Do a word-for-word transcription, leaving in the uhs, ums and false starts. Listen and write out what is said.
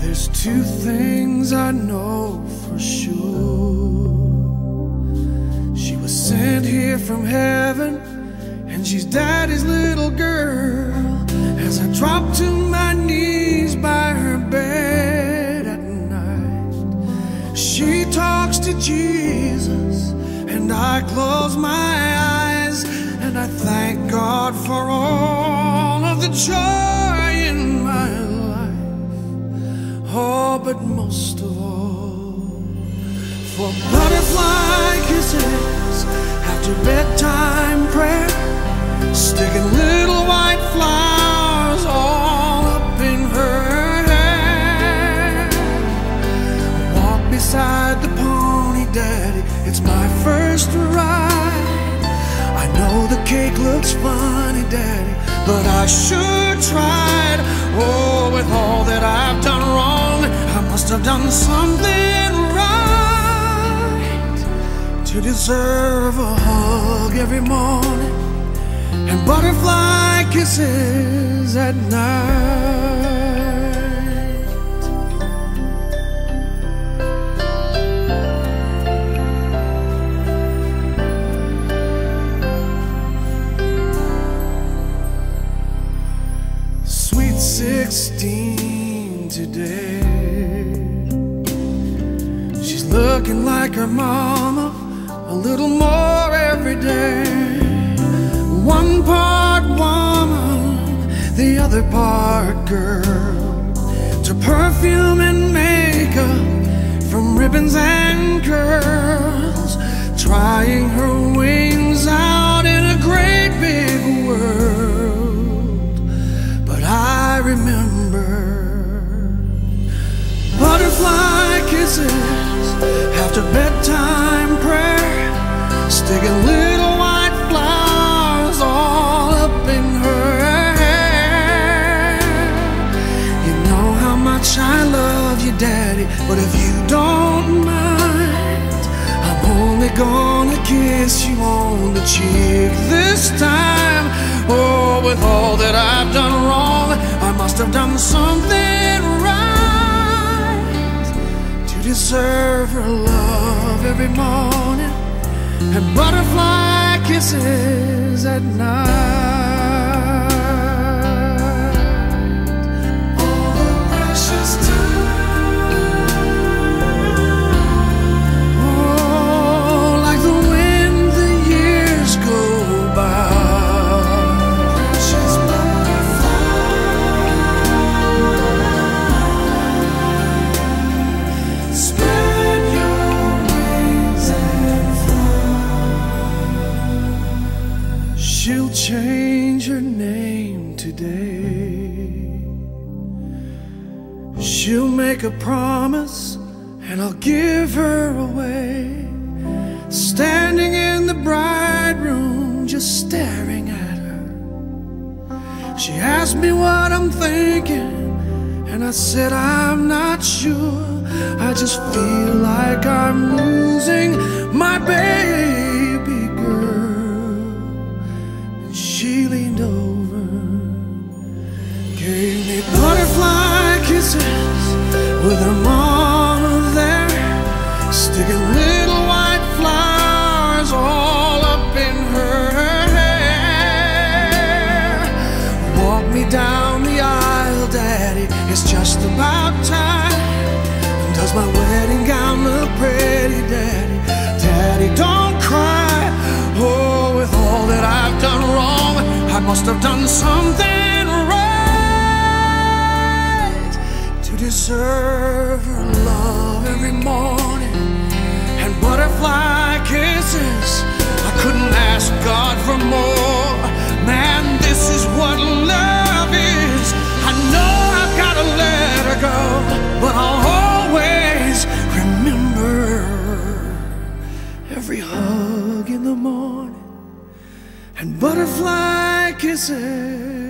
There's two things I know for sure. She was sent here from heaven, and she's Daddy's little girl. As I drop to my knees by her bed at night, she talks to Jesus, and I close my eyes, and I thank God for all of the joy in my life. Oh, but most of all, for butterfly kisses after bedtime prayer, sticking little white flowers all up in her hair. Walk beside the pony, Daddy, it's my first ride. I know the cake looks funny, Daddy, but I sure tried. Oh, with all that I've done wrong, I must have done something right to deserve a hug every morning and butterfly kisses at night. Sweet sixteen today, she's looking like her mama a little more every day. One part woman, the other part girl. To perfume and makeup, from ribbons and curls, trying her wings out in a great big world. But I remember butterfly kisses after bedtime prayer, sticking little white flowers all up in her hair. You know how much I love you, Daddy, but if you don't mind, I'm only gonna kiss you on the cheek this time. Oh, with all that I've done wrong, I must have done something right to deserve her love every morning and butterfly kisses at night. All the precious time, oh, like the wind the years go by. Precious butterfly, spread your wings and fly. She'll change her name today. She'll make a promise, and I'll give her away. Standing in the bride room, just staring at her, she asked me what I'm thinking, and I said I'm not sure. I just feel like I'm losing my baby girl. And she leaned over, gave me butterfly kisses with her mama there, sticking little white flowers all up in her hair. Walk me down the aisle, Daddy, it's just about time. Does my wedding gown look pretty, Daddy? Daddy, don't cry. Oh, with all that I've done wrong, I must have done something right to deserve her love every morning and butterfly kisses. I couldn't ask God for more. Man, this is what love is. I know I've got to let her go, but I'll always remember every hug in the morning and butterfly kisses